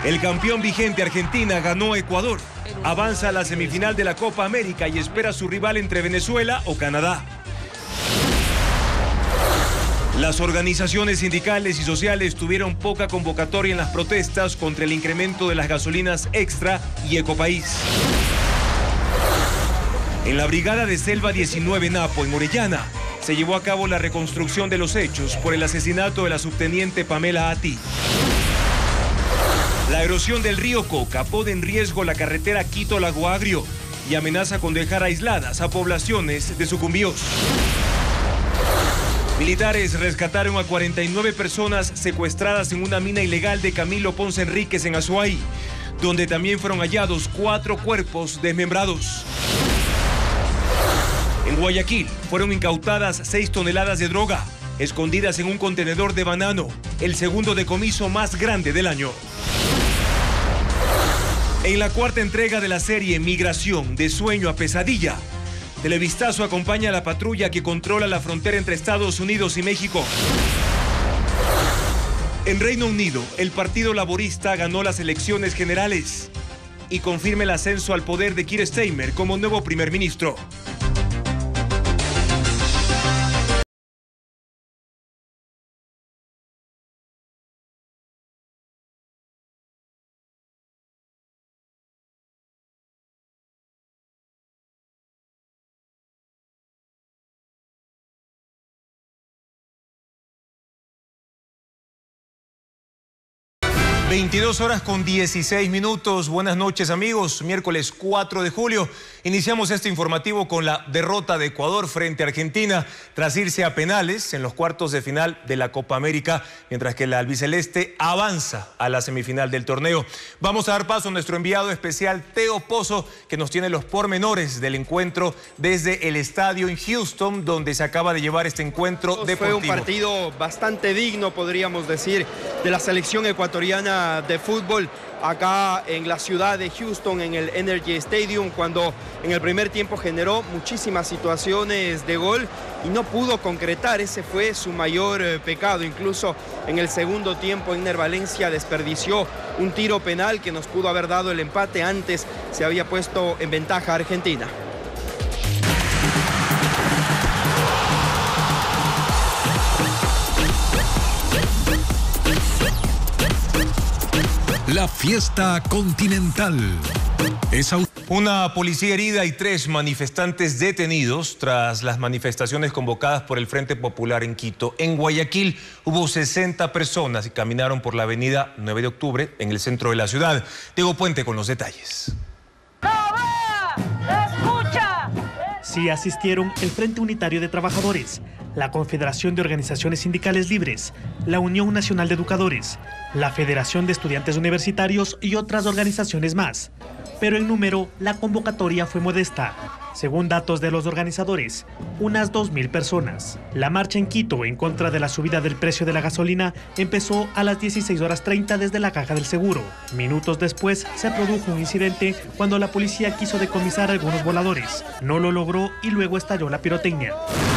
El campeón vigente Argentina ganó a Ecuador. Avanza a la semifinal de la Copa América y espera a su rival entre Venezuela o Canadá. Las organizaciones sindicales y sociales tuvieron poca convocatoria en las protestas contra el incremento de las gasolinas Extra y Ecopaís. En la brigada de Selva 19 Napo, en Orellana, se llevó a cabo la reconstrucción de los hechos por el asesinato de la subteniente Pamela Ati. La erosión del río Coca pone en riesgo la carretera Quito-Lago Agrio y amenaza con dejar aisladas a poblaciones de Sucumbíos. Militares rescataron a 49 personas secuestradas en una mina ilegal de Camilo Ponce Enríquez en Azuay, donde también fueron hallados 4 cuerpos desmembrados. En Guayaquil fueron incautadas 6 toneladas de droga, escondidas en un contenedor de banano, el segundo decomiso más grande del año. En la cuarta entrega de la serie Migración, de sueño a pesadilla, Televistazo acompaña a la patrulla que controla la frontera entre Estados Unidos y México. En Reino Unido, el Partido Laborista ganó las elecciones generales y confirma el ascenso al poder de Keir Starmer como nuevo primer ministro. (22:16). Buenas noches, amigos. Miércoles 4 de julio. Iniciamos este informativo con la derrota de Ecuador frente a Argentina tras irse a penales en los cuartos de final de la Copa América, mientras que la albiceleste avanza a la semifinal del torneo. Vamos a dar paso a nuestro enviado especial, Teo Pozo, que nos tiene los pormenores del encuentro desde el estadio en Houston, donde se acaba de llevar este encuentro deportivo. Fue un partido bastante digno, podríamos decir, de la selección ecuatoriana de fútbol acá en la ciudad de Houston, en el Energy Stadium, cuando en el primer tiempo generó muchísimas situaciones de gol y no pudo concretar. Ese fue su mayor pecado. Incluso en el segundo tiempo, Enner Valencia desperdició un tiro penal que nos pudo haber dado el empate. Antes se había puesto en ventaja Argentina. La fiesta continental. Una policía herida y 3 manifestantes detenidos tras las manifestaciones convocadas por el Frente Popular en Quito. En Guayaquil hubo 60 personas que caminaron por la avenida 9 de octubre en el centro de la ciudad. Diego Puente con los detalles. Sí asistieron el Frente Unitario de Trabajadores, la Confederación de Organizaciones Sindicales Libres, la Unión Nacional de Educadores, la Federación de Estudiantes Universitarios y otras organizaciones más. Pero en número, la convocatoria fue modesta. Según datos de los organizadores, unas 2.000 personas. La marcha en Quito en contra de la subida del precio de la gasolina empezó a las 16:30 desde la Caja del Seguro. Minutos después se produjo un incidente cuando la policía quiso decomisar algunos voladores. No lo logró y luego estalló la pirotecnia.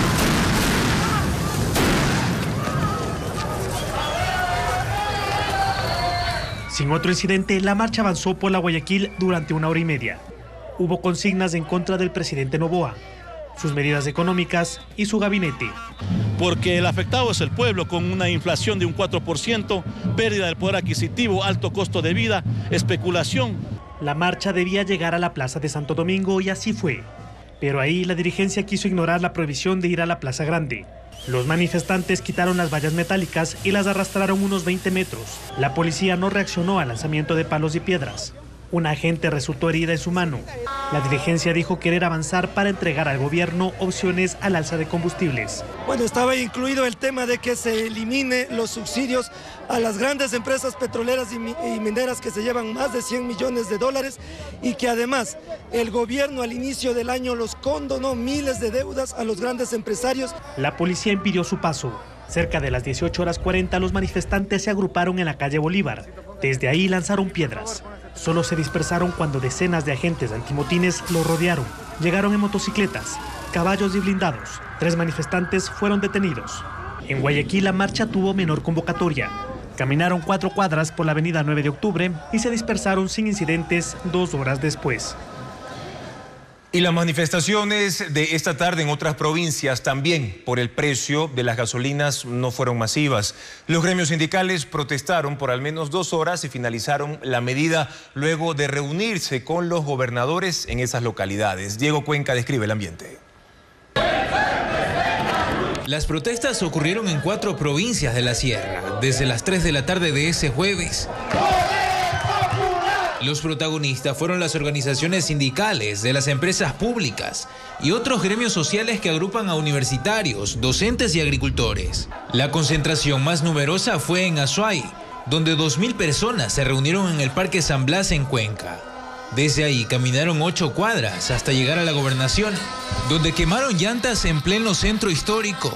Sin otro incidente, la marcha avanzó por la Guayaquil durante 1 hora y media. Hubo consignas en contra del presidente Noboa, sus medidas económicas y su gabinete. Porque el afectado es el pueblo, con una inflación de un 4%, pérdida del poder adquisitivo, alto costo de vida, especulación. La marcha debía llegar a la Plaza de Santo Domingo y así fue. Pero ahí la dirigencia quiso ignorar la prohibición de ir a la Plaza Grande. Los manifestantes quitaron las vallas metálicas y las arrastraron unos 20 metros. La policía no reaccionó al lanzamiento de palos y piedras. Una agente resultó herida en su mano. La dirigencia dijo querer avanzar para entregar al gobierno opciones al alza de combustibles. Bueno, estaba incluido el tema de que se elimine los subsidios a las grandes empresas petroleras y mineras que se llevan más de $100 millones y que además el gobierno al inicio del año los condonó miles de deudas a los grandes empresarios. La policía impidió su paso. Cerca de las 18:40 los manifestantes se agruparon en la calle Bolívar. Desde ahí lanzaron piedras. Solo se dispersaron cuando decenas de agentes antimotines los rodearon. Llegaron en motocicletas, caballos y blindados. 3 manifestantes fueron detenidos. En Guayaquil la marcha tuvo menor convocatoria. Caminaron 4 cuadras por la avenida 9 de octubre y se dispersaron sin incidentes 2 horas después. Y las manifestaciones de esta tarde en otras provincias también por el precio de las gasolinas no fueron masivas. Los gremios sindicales protestaron por al menos 2 horas y finalizaron la medida luego de reunirse con los gobernadores en esas localidades. Diego Cuenca describe el ambiente. Las protestas ocurrieron en 4 provincias de la Sierra, desde las 3 de la tarde de ese jueves. Los protagonistas fueron las organizaciones sindicales de las empresas públicas y otros gremios sociales que agrupan a universitarios, docentes y agricultores. La concentración más numerosa fue en Azuay, donde 2.000 personas se reunieron en el Parque San Blas en Cuenca. Desde ahí caminaron 8 cuadras hasta llegar a la gobernación, donde quemaron llantas en pleno centro histórico.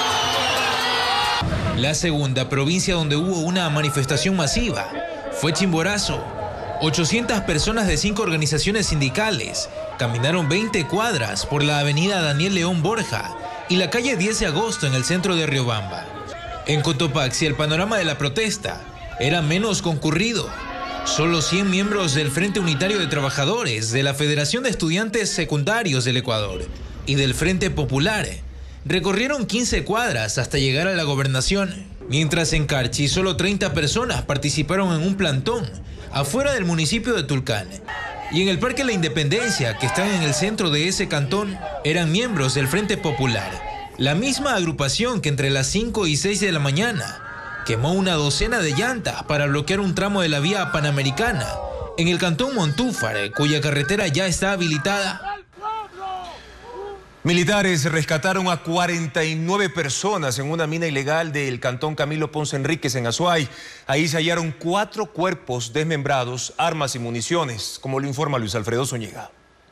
La segunda provincia donde hubo una manifestación masiva fue Chimborazo. 800 personas de 5 organizaciones sindicales caminaron 20 cuadras por la avenida Daniel León Borja y la calle 10 de agosto en el centro de Riobamba. En Cotopaxi el panorama de la protesta era menos concurrido. Solo 100 miembros del Frente Unitario de Trabajadores, de la Federación de Estudiantes Secundarios del Ecuador y del Frente Popular recorrieron 15 cuadras hasta llegar a la gobernación, mientras en Carchi solo 30 personas participaron en un plantón afuera del municipio de Tulcán. Y en el Parque La Independencia, que está en el centro de ese cantón, eran miembros del Frente Popular, la misma agrupación que entre las 5 y 6 de la mañana quemó una docena de llantas para bloquear un tramo de la vía Panamericana en el cantón Montúfar, cuya carretera ya está habilitada. Militares rescataron a 49 personas en una mina ilegal del cantón Camilo Ponce Enríquez en Azuay. Ahí se hallaron 4 cuerpos desmembrados, armas y municiones, como lo informa Luis Alfredo Zúñiga.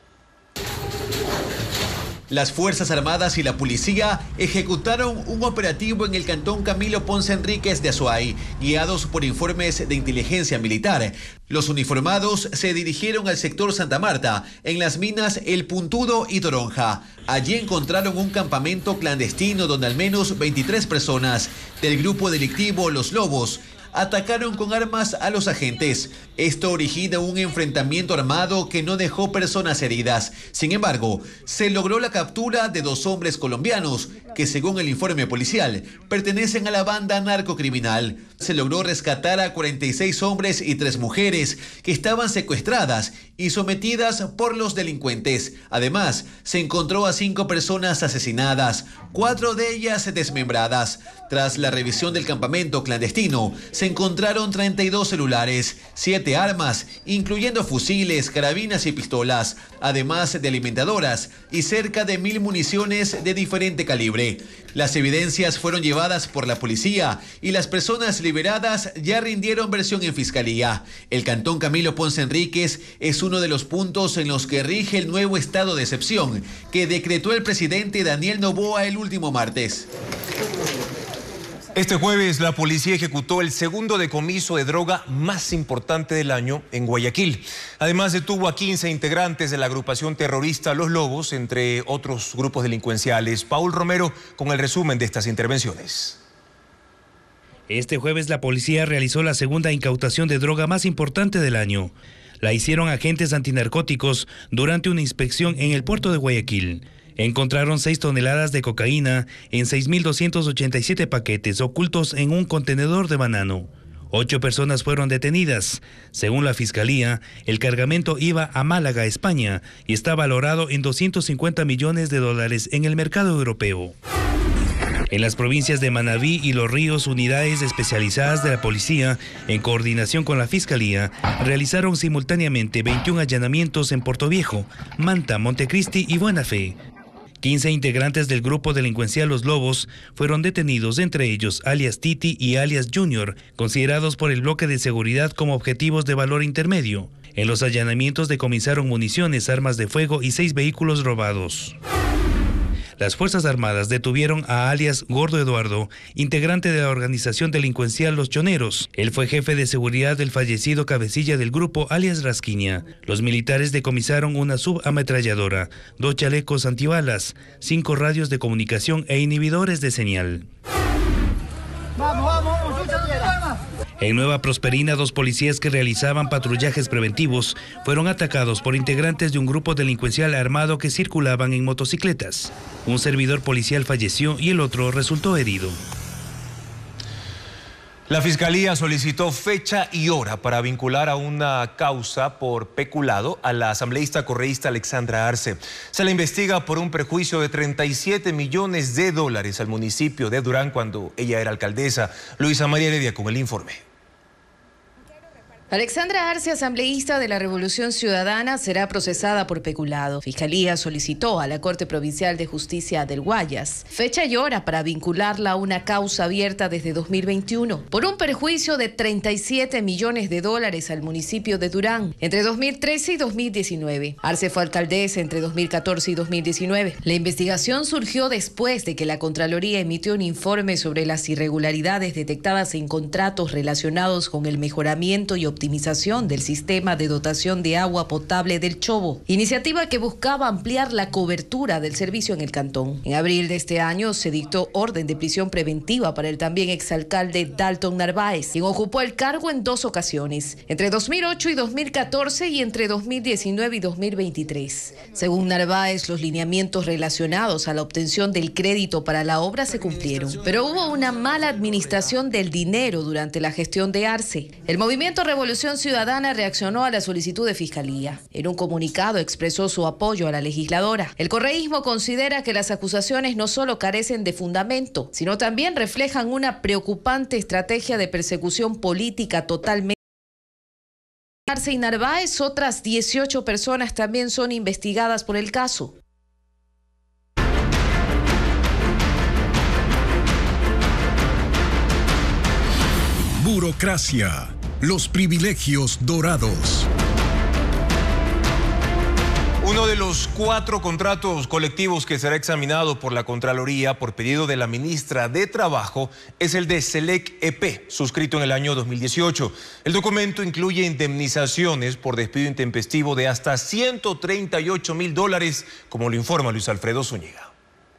Las Fuerzas Armadas y la policía ejecutaron un operativo en el cantón Camilo Ponce Enríquez de Azuay, guiados por informes de inteligencia militar. Los uniformados se dirigieron al sector Santa Marta, en las minas El Puntudo y Toronja. Allí encontraron un campamento clandestino donde al menos 23 personas del grupo delictivo Los Lobos atacaron con armas a los agentes. Esto origina un enfrentamiento armado que no dejó personas heridas. Sin embargo, se logró la captura de 2 hombres colombianos que, según el informe policial, pertenecen a la banda narcocriminal. Se logró rescatar a 46 hombres y 3 mujeres que estaban secuestradas y sometidas por los delincuentes. Además, se encontró a 5 personas asesinadas, 4 de ellas desmembradas. Tras la revisión del campamento clandestino, se encontraron 32 celulares, 7 armas, incluyendo fusiles, carabinas y pistolas, además de alimentadoras y cerca de 1000 municiones de diferente calibre. Las evidencias fueron llevadas por la policía y las personas liberadas ya rindieron versión en fiscalía. El cantón Camilo Ponce Enríquez es uno de los puntos en los que rige el nuevo estado de excepción que decretó el presidente Daniel Noboa el último martes. Este jueves la policía ejecutó el segundo decomiso de droga más importante del año en Guayaquil. Además detuvo a 15 integrantes de la agrupación terrorista Los Lobos, entre otros grupos delincuenciales. Paul Romero con el resumen de estas intervenciones. Este jueves la policía realizó la segunda incautación de droga más importante del año. La hicieron agentes antinarcóticos durante una inspección en el puerto de Guayaquil. Encontraron 6 toneladas de cocaína en 6.287 paquetes ocultos en un contenedor de banano. 8 personas fueron detenidas. Según la fiscalía, el cargamento iba a Málaga, España, y está valorado en $250 millones en el mercado europeo. En las provincias de Manabí y Los Ríos, unidades especializadas de la policía, en coordinación con la Fiscalía, realizaron simultáneamente 21 allanamientos en Portoviejo, Manta, Montecristi y Buena Fe. 15 integrantes del grupo delincuencial Los Lobos fueron detenidos, entre ellos alias Titi y alias Junior, considerados por el bloque de seguridad como objetivos de valor intermedio. En los allanamientos decomisaron municiones, armas de fuego y 6 vehículos robados. Las Fuerzas Armadas detuvieron a alias Gordo Eduardo, integrante de la organización delincuencial Los Choneros. Él fue jefe de seguridad del fallecido cabecilla del grupo alias Rasquiña. Los militares decomisaron una subametralladora, 2 chalecos antibalas, 5 radios de comunicación e inhibidores de señal. ¡Vamos, vamos, vamos! En Nueva Prosperina, 2 policías que realizaban patrullajes preventivos fueron atacados por integrantes de un grupo delincuencial armado que circulaban en motocicletas. Un servidor policial falleció y el otro resultó herido. La Fiscalía solicitó fecha y hora para vincular a una causa por peculado a la asambleísta correísta Alexandra Arce. Se la investiga por un perjuicio de 37 millones de dólares al municipio de Durán cuando ella era alcaldesa. Luisa María Heredia con el informe. Alexandra Arce, asambleísta de la Revolución Ciudadana, será procesada por peculado. Fiscalía solicitó a la Corte Provincial de Justicia del Guayas fecha y hora para vincularla a una causa abierta desde 2021 por un perjuicio de 37 millones de dólares al municipio de Durán entre 2013 y 2019. Arce fue alcaldesa entre 2014 y 2019. La investigación surgió después de que la Contraloría emitió un informe sobre las irregularidades detectadas en contratos relacionados con el mejoramiento y optimización del sistema de dotación de agua potable del Chobo, iniciativa que buscaba ampliar la cobertura del servicio en el cantón. En abril de este año se dictó orden de prisión preventiva para el también exalcalde Dalton Narváez, quien ocupó el cargo en 2 ocasiones, entre 2008 y 2014 y entre 2019 y 2023. Según Narváez, los lineamientos relacionados a la obtención del crédito para la obra se cumplieron, pero hubo una mala administración del dinero durante la gestión de Arce. El movimiento Revolución Ciudadana reaccionó a la solicitud de Fiscalía. En un comunicado expresó su apoyo a la legisladora. El correísmo considera que las acusaciones no solo carecen de fundamento, sino también reflejan una preocupante estrategia de persecución política totalmente. Arce y Narváez, otras 18 personas también son investigadas por el caso. Burocracia. Los privilegios dorados. Uno de los 4 contratos colectivos que será examinado por la Contraloría por pedido de la ministra de Trabajo es el de Selec EP, suscrito en el año 2018. El documento incluye indemnizaciones por despido intempestivo de hasta $138.000, como lo informa Luis Alfredo Zúñiga.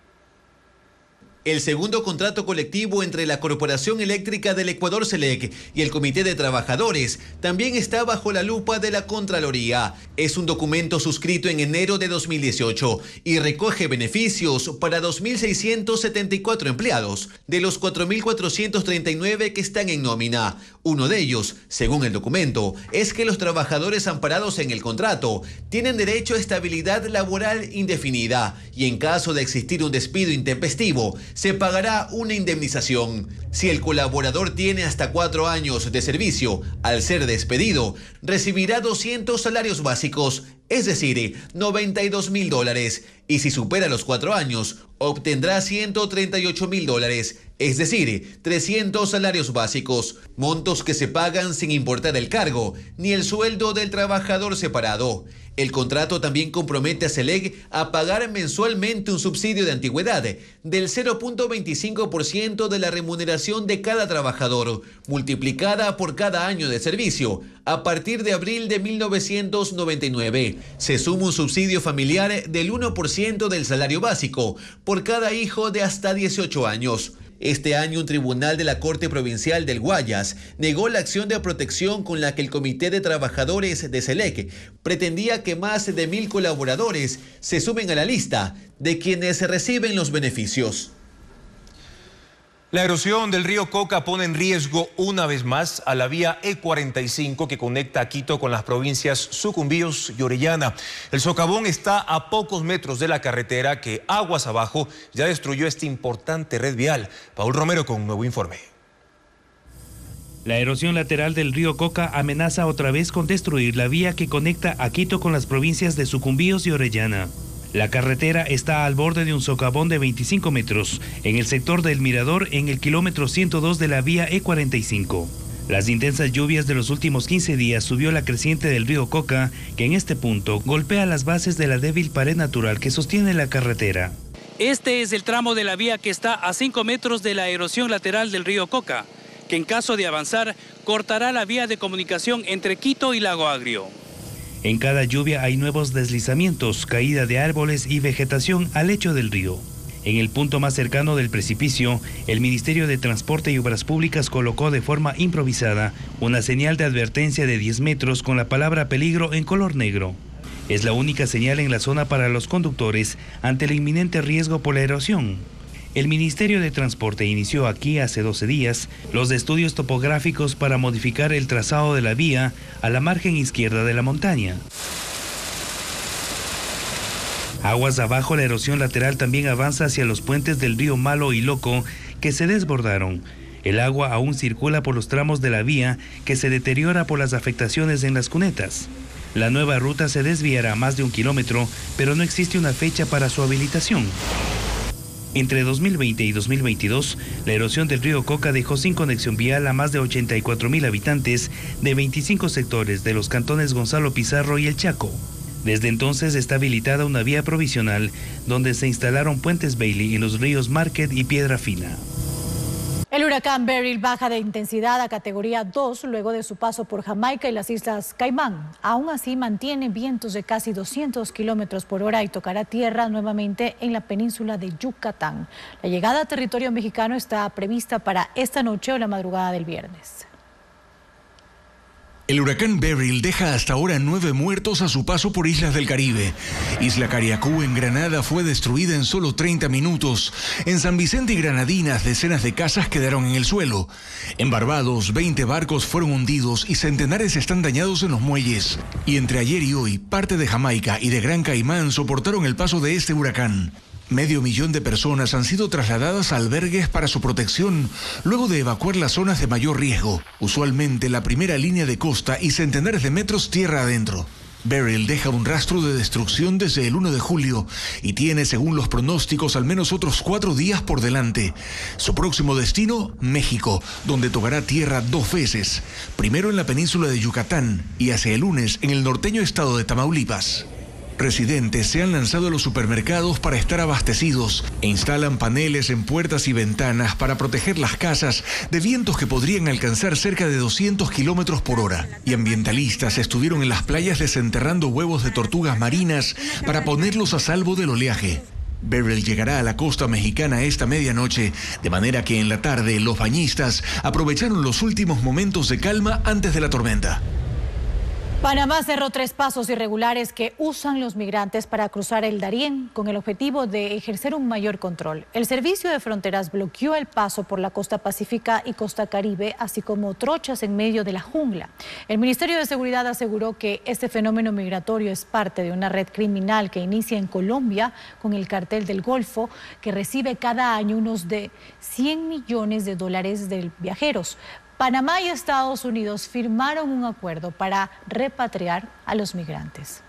El segundo contrato colectivo entre la Corporación Eléctrica del Ecuador Selec y el Comité de Trabajadores también está bajo la lupa de la Contraloría. Es un documento suscrito en enero de 2018 y recoge beneficios para 2.674 empleados, de los 4.439 que están en nómina. Uno de ellos, según el documento, es que los trabajadores amparados en el contrato tienen derecho a estabilidad laboral indefinida y en caso de existir un despido intempestivo, se pagará una indemnización. Si el colaborador tiene hasta 4 años de servicio, al ser despedido, recibirá 200 salarios básicos, es decir, $92.000, y si supera los 4 años, obtendrá $138.000, es decir, 300 salarios básicos, montos que se pagan sin importar el cargo, ni el sueldo del trabajador separado. El contrato también compromete a Selec a pagar mensualmente un subsidio de antigüedad del 0.25% de la remuneración de cada trabajador, multiplicada por cada año de servicio, a partir de abril de 1999. Se suma un subsidio familiar del 1% del salario básico por cada hijo de hasta 18 años. Este año, un tribunal de la Corte Provincial del Guayas negó la acción de protección con la que el Comité de Trabajadores de Selec pretendía que más de 1.000 colaboradores se sumen a la lista de quienes reciben los beneficios. La erosión del río Coca pone en riesgo una vez más a la vía E45 que conecta a Quito con las provincias Sucumbíos y Orellana. El socavón está a pocos metros de la carretera que aguas abajo ya destruyó esta importante red vial. Paul Romero con un nuevo informe. La erosión lateral del río Coca amenaza otra vez con destruir la vía que conecta a Quito con las provincias de Sucumbíos y Orellana. La carretera está al borde de un socavón de 25 metros en el sector del Mirador en el kilómetro 102 de la vía E45. Las intensas lluvias de los últimos 15 días subió la creciente del río Coca, que en este punto golpea las bases de la débil pared natural que sostiene la carretera. Este es el tramo de la vía que está a 5 metros de la erosión lateral del río Coca, que en caso de avanzar cortará la vía de comunicación entre Quito y Lago Agrio. En cada lluvia hay nuevos deslizamientos, caída de árboles y vegetación al lecho del río. En el punto más cercano del precipicio, el Ministerio de Transporte y Obras Públicas colocó de forma improvisada una señal de advertencia de 10 metros con la palabra peligro en color negro. Es la única señal en la zona para los conductores ante el inminente riesgo por la erosión. El Ministerio de Transporte inició aquí hace 12 días los estudios topográficos para modificar el trazado de la vía a la margen izquierda de la montaña. Aguas abajo, la erosión lateral también avanza hacia los puentes del río Malo y Loco, que se desbordaron. El agua aún circula por los tramos de la vía, que se deteriora por las afectaciones en las cunetas. La nueva ruta se desviará más de 1 kilómetro, pero no existe una fecha para su habilitación. Entre 2020 y 2022, la erosión del río Coca dejó sin conexión vial a más de 84,000 habitantes de 25 sectores de los cantones Gonzalo Pizarro y El Chaco. Desde entonces está habilitada una vía provisional donde se instalaron puentes Bailey en los ríos Market y Piedra Fina. El huracán Beryl baja de intensidad a categoría 2 luego de su paso por Jamaica y las Islas Caimán. Aún así mantiene vientos de casi 200 kilómetros por hora y tocará tierra nuevamente en la península de Yucatán. La llegada a territorio mexicano está prevista para esta noche o la madrugada del viernes. El huracán Beryl deja hasta ahora 9 muertos a su paso por islas del Caribe. Isla Cariacú en Granada fue destruida en solo 30 minutos. En San Vicente y Granadinas, decenas de casas quedaron en el suelo. En Barbados, 20 barcos fueron hundidos y centenares están dañados en los muelles. Y entre ayer y hoy, parte de Jamaica y de Gran Caimán soportaron el paso de este huracán. 500,000 de personas han sido trasladadas a albergues para su protección, luego de evacuar las zonas de mayor riesgo, usualmente la primera línea de costa y centenares de metros tierra adentro. Beryl deja un rastro de destrucción desde el 1 de julio y tiene, según los pronósticos, al menos otros 4 días por delante. Su próximo destino, México, donde tocará tierra 2 veces, primero en la península de Yucatán y hacia el lunes en el norteño estado de Tamaulipas. Residentes se han lanzado a los supermercados para estar abastecidos e instalan paneles en puertas y ventanas para proteger las casas de vientos que podrían alcanzar cerca de 200 kilómetros por hora. Y ambientalistas estuvieron en las playas desenterrando huevos de tortugas marinas para ponerlos a salvo del oleaje. Beryl llegará a la costa mexicana esta medianoche, de manera que en la tarde los bañistas aprovecharon los últimos momentos de calma antes de la tormenta. Panamá cerró 3 pasos irregulares que usan los migrantes para cruzar el Darién con el objetivo de ejercer un mayor control. El Servicio de Fronteras bloqueó el paso por la costa pacífica y costa caribe, así como trochas en medio de la jungla. El Ministerio de Seguridad aseguró que este fenómeno migratorio es parte de una red criminal que inicia en Colombia con el Cartel del Golfo, que recibe cada año unos de $100 millones de viajeros. Panamá y Estados Unidos firmaron un acuerdo para repatriar a los migrantes.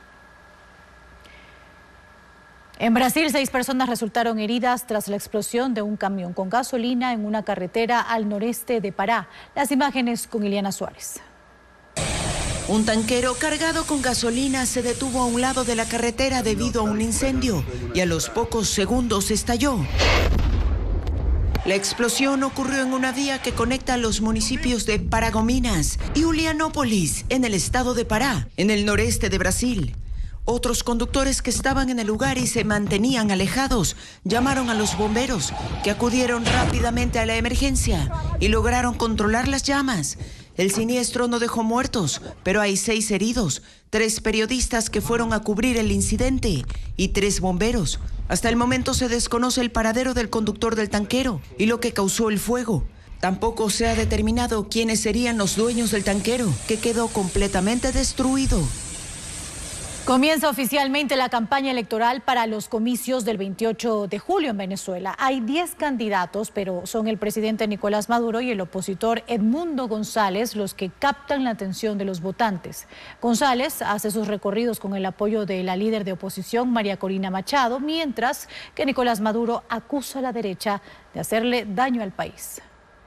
En Brasil, 6 personas resultaron heridas tras la explosión de un camión con gasolina en una carretera al noreste de Pará. Las imágenes con Ileana Suárez. Un tanquero cargado con gasolina se detuvo a un lado de la carretera debido a un incendio y a los pocos segundos estalló. La explosión ocurrió en una vía que conecta los municipios de Paragominas y Ulianópolis, en el estado de Pará, en el noreste de Brasil. Otros conductores que estaban en el lugar y se mantenían alejados llamaron a los bomberos, que acudieron rápidamente a la emergencia y lograron controlar las llamas. El siniestro no dejó muertos, pero hay 6 heridos, 3 periodistas que fueron a cubrir el incidente y 3 bomberos. Hasta el momento se desconoce el paradero del conductor del tanquero y lo que causó el fuego. Tampoco se ha determinado quiénes serían los dueños del tanquero, que quedó completamente destruido. Comienza oficialmente la campaña electoral para los comicios del 28 de julio en Venezuela. Hay 10 candidatos, pero son el presidente Nicolás Maduro y el opositor Edmundo González los que captan la atención de los votantes. González hace sus recorridos con el apoyo de la líder de oposición, María Corina Machado, mientras que Nicolás Maduro acusa a la derecha de hacerle daño al país.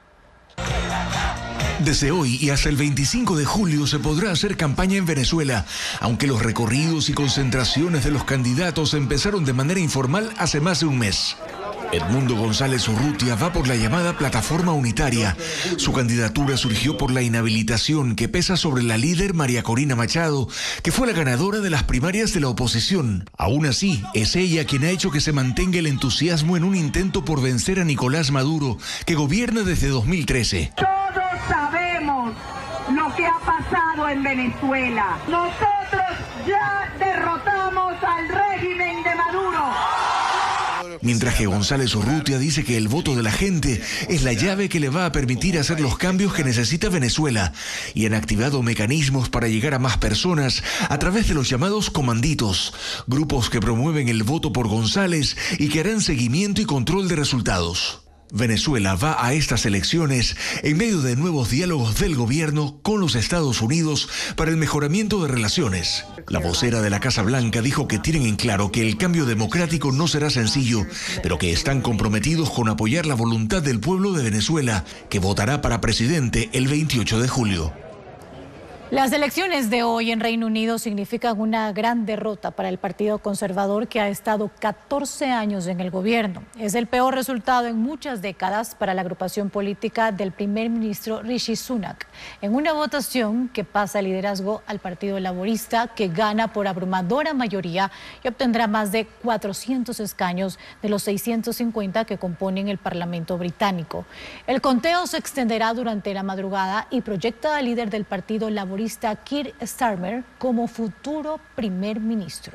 Desde hoy y hasta el 25 de julio se podrá hacer campaña en Venezuela, aunque los recorridos y concentraciones de los candidatos empezaron de manera informal hace más de un mes. Edmundo González Urrutia va por la llamada Plataforma Unitaria. Su candidatura surgió por la inhabilitación que pesa sobre la líder María Corina Machado, que fue la ganadora de las primarias de la oposición. Aún así, es ella quien ha hecho que se mantenga el entusiasmo en un intento por vencer a Nicolás Maduro, que gobierna desde 2013. Todos sabemos lo que ha pasado en Venezuela. Nosotros ya derrotamos al régimen de Maduro. Mientras que González Urrutia dice que el voto de la gente es la llave que le va a permitir hacer los cambios que necesita Venezuela, y han activado mecanismos para llegar a más personas a través de los llamados comanditos, grupos que promueven el voto por González y que harán seguimiento y control de resultados. Venezuela va a estas elecciones en medio de nuevos diálogos del gobierno con los Estados Unidos para el mejoramiento de relaciones. La vocera de la Casa Blanca dijo que tienen en claro que el cambio democrático no será sencillo, pero que están comprometidos con apoyar la voluntad del pueblo de Venezuela, que votará para presidente el 28 de julio. Las elecciones de hoy en Reino Unido significan una gran derrota para el Partido Conservador, que ha estado 14 años en el gobierno. Es el peor resultado en muchas décadas para la agrupación política del primer ministro Rishi Sunak, en una votación que pasa el liderazgo al Partido Laborista, que gana por abrumadora mayoría y obtendrá más de 400 escaños de los 650 que componen el Parlamento británico. El conteo se extenderá durante la madrugada y proyecta al líder del Partido Laborista, Keir Starmer, como futuro primer ministro.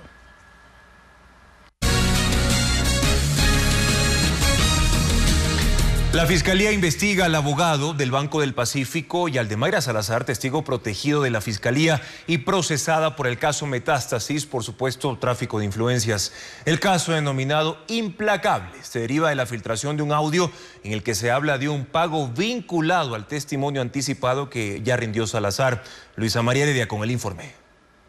La Fiscalía investiga al abogado del Banco del Pacífico y al de Mayra Salazar, testigo protegido de la Fiscalía y procesada por el caso Metástasis por supuesto tráfico de influencias. El caso, denominado Implacable, se deriva de la filtración de un audio en el que se habla de un pago vinculado al testimonio anticipado que ya rindió Salazar. Luisa María Heredia con el informe.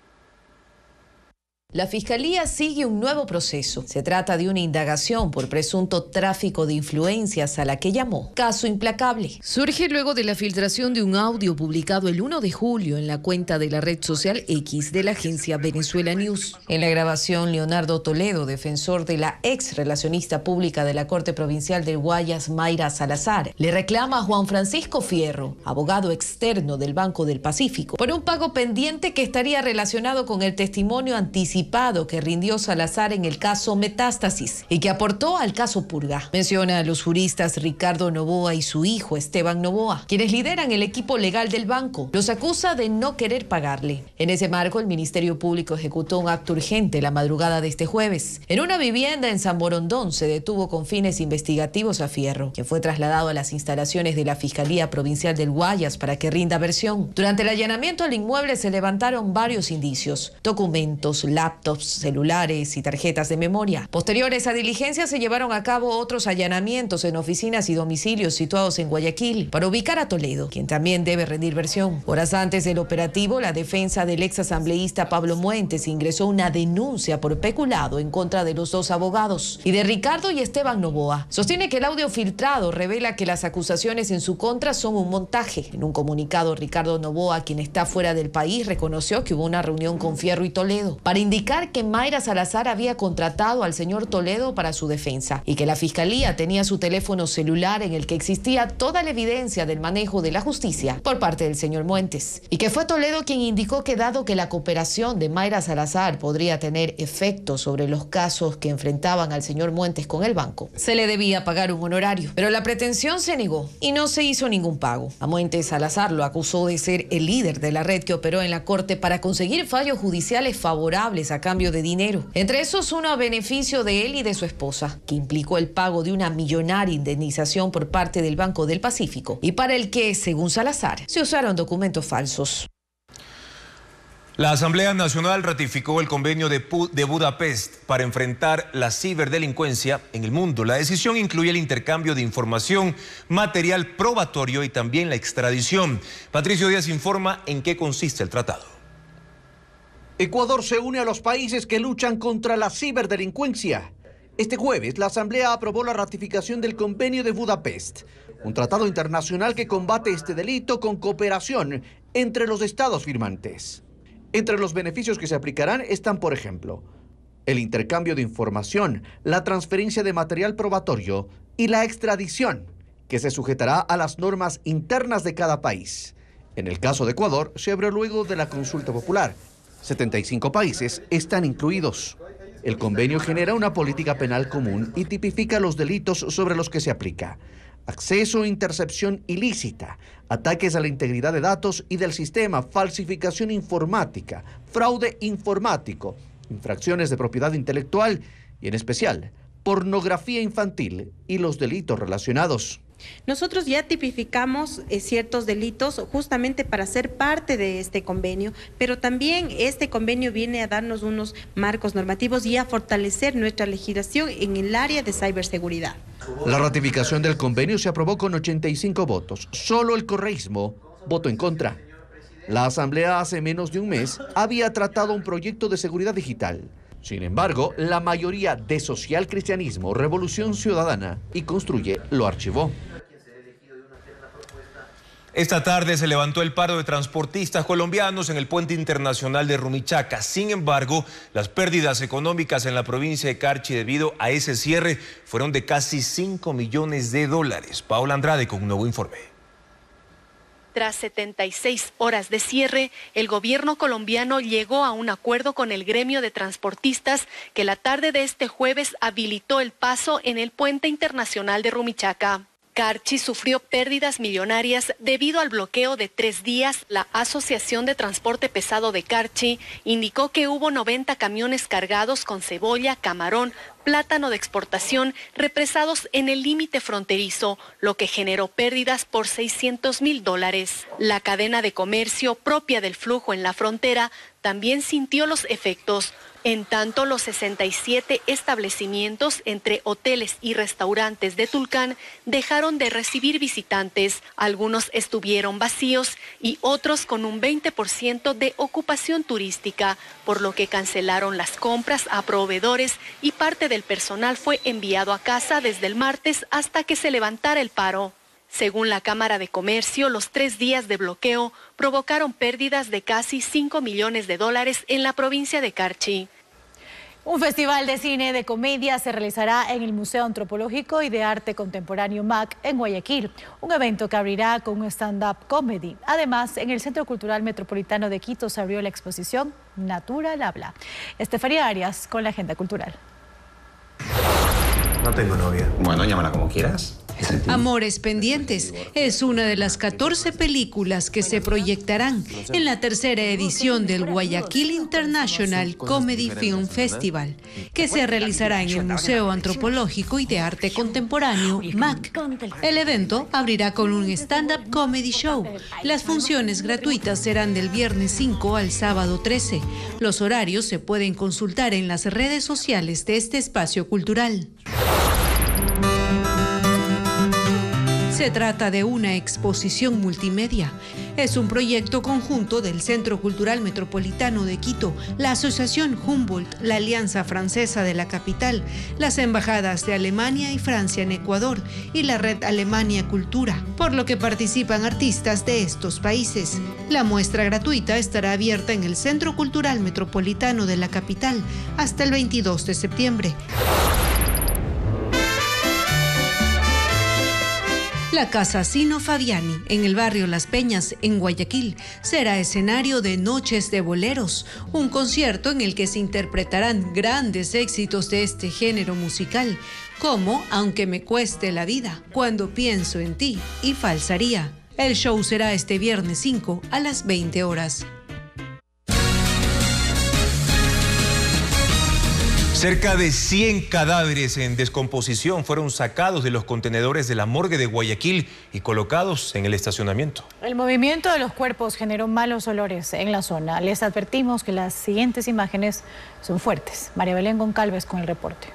La Fiscalía sigue un nuevo proceso. Se trata de una indagación por presunto tráfico de influencias a la que llamó Caso Implacable. Surge luego de la filtración de un audio publicado el 1 de julio en la cuenta de la red social X de la agencia Venezuela News. En la grabación, Leonardo Toledo, defensor de la ex relacionista pública de la Corte Provincial del Guayas, Mayra Salazar, le reclama a Juan Francisco Fierro, abogado externo del Banco del Pacífico, por un pago pendiente que estaría relacionado con el testimonio anticipado que rindió Salazar en el caso Metástasis y que aportó al caso Purga. Menciona a los juristas Ricardo Noboa y su hijo Esteban Noboa, quienes lideran el equipo legal del banco. Los acusa de no querer pagarle. En ese marco, el Ministerio Público ejecutó un acto urgente la madrugada de este jueves. En una vivienda en San Borondón se detuvo con fines investigativos a Fierro, quien fue trasladado a las instalaciones de la Fiscalía Provincial del Guayas para que rinda versión. Durante el allanamiento al inmueble se levantaron varios indicios: documentos, laptops, celulares y tarjetas de memoria. Posteriores a diligencias se llevaron a cabo otros allanamientos en oficinas y domicilios situados en Guayaquil para ubicar a Toledo, quien también debe rendir versión. Horas antes del operativo, la defensa del ex asambleísta Pablo Muentes ingresó una denuncia por peculado en contra de los dos abogados y de Ricardo y Esteban Noboa. Sostiene que el audio filtrado revela que las acusaciones en su contra son un montaje. En un comunicado, Ricardo Noboa, quien está fuera del país, reconoció que hubo una reunión con Fierro y Toledo para indicar que Mayra Salazar había contratado al señor Toledo para su defensa y que la Fiscalía tenía su teléfono celular en el que existía toda la evidencia del manejo de la justicia por parte del señor Muentes, y que fue Toledo quien indicó que, dado que la cooperación de Mayra Salazar podría tener efectos sobre los casos que enfrentaban al señor Muentes con el banco, se le debía pagar un honorario. Pero la pretensión se negó y no se hizo ningún pago. A Muentes Salazar lo acusó de ser el líder de la red que operó en la Corte para conseguir fallos judiciales favorables a cambio de dinero, entre esos uno a beneficio de él y de su esposa, que implicó el pago de una millonaria indemnización por parte del Banco del Pacífico y para el que, según Salazar, se usaron documentos falsos. La Asamblea Nacional ratificó el convenio de Budapest para enfrentar la ciberdelincuencia en el mundo. La decisión incluye el intercambio de información, material probatorio y también la extradición. Patricio Díaz informa en qué consiste el tratado. Ecuador se une a los países que luchan contra la ciberdelincuencia. Este jueves, la Asamblea aprobó la ratificación del Convenio de Budapest, un tratado internacional que combate este delito con cooperación entre los estados firmantes. Entre los beneficios que se aplicarán están, por ejemplo, el intercambio de información, la transferencia de material probatorio y la extradición, que se sujetará a las normas internas de cada país. En el caso de Ecuador, se abrió luego de la consulta popular. 75 países están incluidos. El convenio genera una política penal común y tipifica los delitos sobre los que se aplica: acceso e intercepción ilícita, ataques a la integridad de datos y del sistema, falsificación informática, fraude informático, infracciones de propiedad intelectual y, en especial, pornografía infantil y los delitos relacionados. Nosotros ya tipificamos ciertos delitos justamente para ser parte de este convenio, pero también este convenio viene a darnos unos marcos normativos y a fortalecer nuestra legislación en el área de ciberseguridad. La ratificación del convenio se aprobó con 85 votos. Solo el correísmo votó en contra. La Asamblea hace menos de un mes había tratado un proyecto de seguridad digital. Sin embargo, la mayoría de Social Cristianismo, Revolución Ciudadana y Construye lo archivó. Esta tarde se levantó el paro de transportistas colombianos en el puente internacional de Rumichaca. Sin embargo, las pérdidas económicas en la provincia de Carchi debido a ese cierre fueron de casi 5 millones de dólares. Paola Andrade con un nuevo informe. Tras 76 horas de cierre, el gobierno colombiano llegó a un acuerdo con el gremio de transportistas que la tarde de este jueves habilitó el paso en el puente internacional de Rumichaca. Carchi sufrió pérdidas millonarias debido al bloqueo de 3 días. La Asociación de Transporte Pesado de Carchi indicó que hubo 90 camiones cargados con cebolla, camarón, plátano de exportación represados en el límite fronterizo, lo que generó pérdidas por $600.000. La cadena de comercio propia del flujo en la frontera también sintió los efectos. En tanto, los 67 establecimientos entre hoteles y restaurantes de Tulcán dejaron de recibir visitantes. Algunos estuvieron vacíos y otros con un 20% de ocupación turística, por lo que cancelaron las compras a proveedores y parte del personal fue enviado a casa desde el martes hasta que se levantara el paro. Según la Cámara de Comercio, los 3 días de bloqueo provocaron pérdidas de casi 5 millones de dólares en la provincia de Carchi. Un festival de cine de comedia se realizará en el Museo Antropológico y de Arte Contemporáneo MAC en Guayaquil, un evento que abrirá con un stand-up comedy. Además, en el Centro Cultural Metropolitano de Quito se abrió la exposición Natural Habla. Estefanía Arias con la agenda cultural. No tengo novia. Bueno, llámala como quieras. Amores Pendientes es una de las 14 películas que se proyectarán en la tercera edición del Guayaquil International Comedy Film Festival, que se realizará en el Museo Antropológico y de Arte Contemporáneo, MAC. El evento abrirá con un stand-up comedy show. Las funciones gratuitas serán del viernes 5 al sábado 13. Los horarios se pueden consultar en las redes sociales de este espacio cultural. Se trata de una exposición multimedia. Es un proyecto conjunto del Centro Cultural Metropolitano de Quito, la Asociación Humboldt, la Alianza Francesa de la Capital, las embajadas de Alemania y Francia en Ecuador y la Red Alemania Cultura, por lo que participan artistas de estos países. La muestra gratuita estará abierta en el Centro Cultural Metropolitano de la Capital hasta el 22 de septiembre. La Casa Sino Fabiani, en el barrio Las Peñas, en Guayaquil, será escenario de Noches de Boleros, un concierto en el que se interpretarán grandes éxitos de este género musical, como Aunque me cueste la vida, Cuando pienso en ti y Falsaría. El show será este viernes 5 a las 20 horas. Cerca de 100 cadáveres en descomposición fueron sacados de los contenedores de la morgue de Guayaquil y colocados en el estacionamiento. El movimiento de los cuerpos generó malos olores en la zona. Les advertimos que las siguientes imágenes son fuertes. María Belén Goncalves con el reporte.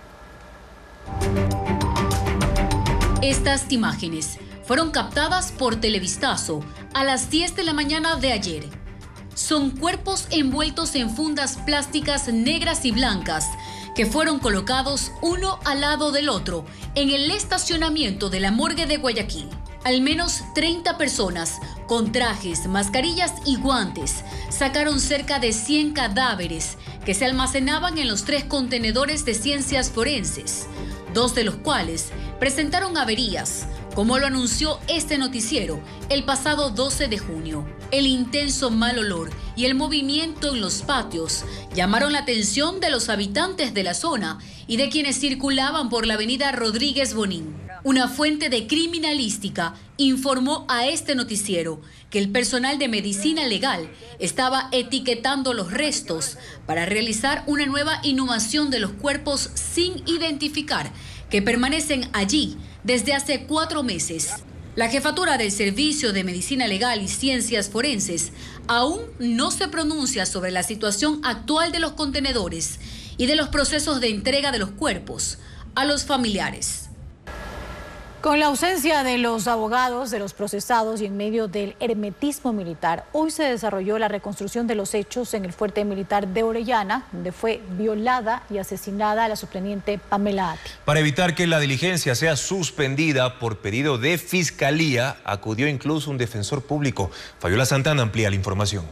Estas imágenes fueron captadas por Televistazo a las 10 de la mañana de ayer. Son cuerpos envueltos en fundas plásticas negras y blancas que fueron colocados uno al lado del otro en el estacionamiento de la morgue de Guayaquil. Al menos 30 personas Con trajes, mascarillas y guantes, sacaron cerca de 100 cadáveres que se almacenaban en los 3 contenedores de ciencias forenses, 2 de los cuales presentaron averías, como lo anunció este noticiero el pasado 12 de junio. El intenso mal olor y el movimiento en los patios llamaron la atención de los habitantes de la zona y de quienes circulaban por la avenida Rodríguez Bonín. Una fuente de criminalística informó a este noticiero que el personal de medicina legal estaba etiquetando los restos para realizar una nueva inhumación de los cuerpos sin identificar que permanecen allí desde hace 4 meses. La jefatura del Servicio de Medicina Legal y Ciencias Forenses aún no se pronuncia sobre la situación actual de los contenedores y de los procesos de entrega de los cuerpos a los familiares. Con la ausencia de los abogados de los procesados y en medio del hermetismo militar, hoy se desarrolló la reconstrucción de los hechos en el fuerte militar de Orellana, donde fue violada y asesinada la subteniente Pamela Ati. Para evitar que la diligencia sea suspendida por pedido de Fiscalía, acudió incluso un defensor público. Fabiola Santana amplía la información.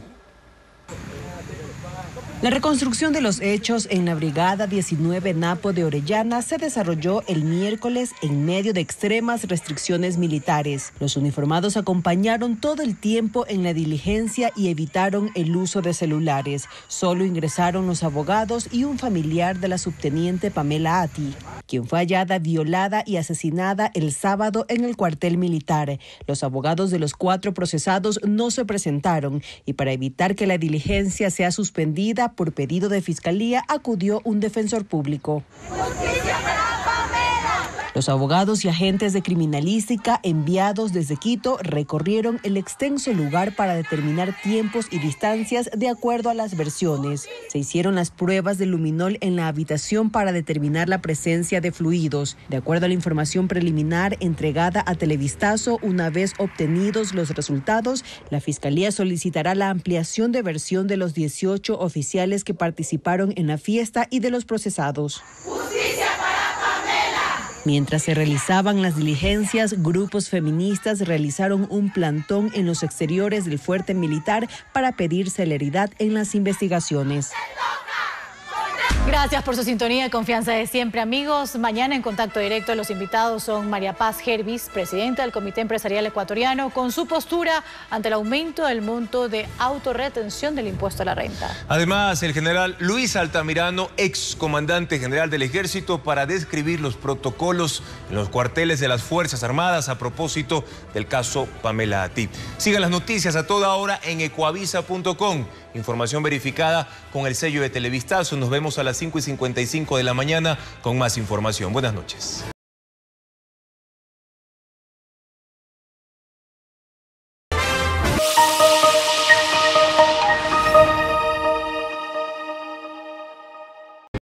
La reconstrucción de los hechos en la Brigada 19 Napo de Orellana se desarrolló el miércoles en medio de extremas restricciones militares. Los uniformados acompañaron todo el tiempo en la diligencia y evitaron el uso de celulares. Solo ingresaron los abogados y un familiar de la subteniente Pamela Ati, quien fue hallada violada y asesinada el sábado en el cuartel militar. Los abogados de los 4 procesados no se presentaron y para evitar que la diligencia sea suspendida por pedido de Fiscalía, acudió un defensor público. ¡Justicia para Pamela! Los abogados y agentes de criminalística enviados desde Quito recorrieron el extenso lugar para determinar tiempos y distancias de acuerdo a las versiones. Se hicieron las pruebas de luminol en la habitación para determinar la presencia de fluidos. De acuerdo a la información preliminar entregada a Televistazo, una vez obtenidos los resultados, la Fiscalía solicitará la ampliación de versión de los 18 oficiales que participaron en la fiesta y de los procesados. ¡Justicia para Pamela! Mientras se realizaban las diligencias, grupos feministas realizaron un plantón en los exteriores del fuerte militar para pedir celeridad en las investigaciones. Gracias por su sintonía y confianza de siempre, amigos. Mañana en Contacto Directo los invitados son María Paz Gervis, presidenta del Comité Empresarial Ecuatoriano, con su postura ante el aumento del monto de autorretención del impuesto a la renta. Además, el general Luis Altamirano, ex comandante general del Ejército, para describir los protocolos en los cuarteles de las Fuerzas Armadas a propósito del caso Pamela Ati. Sigan las noticias a toda hora en ecuavisa.com. Información verificada con el sello de Televistazo. Nos vemos a las 5:55 de la mañana con más información. Buenas noches.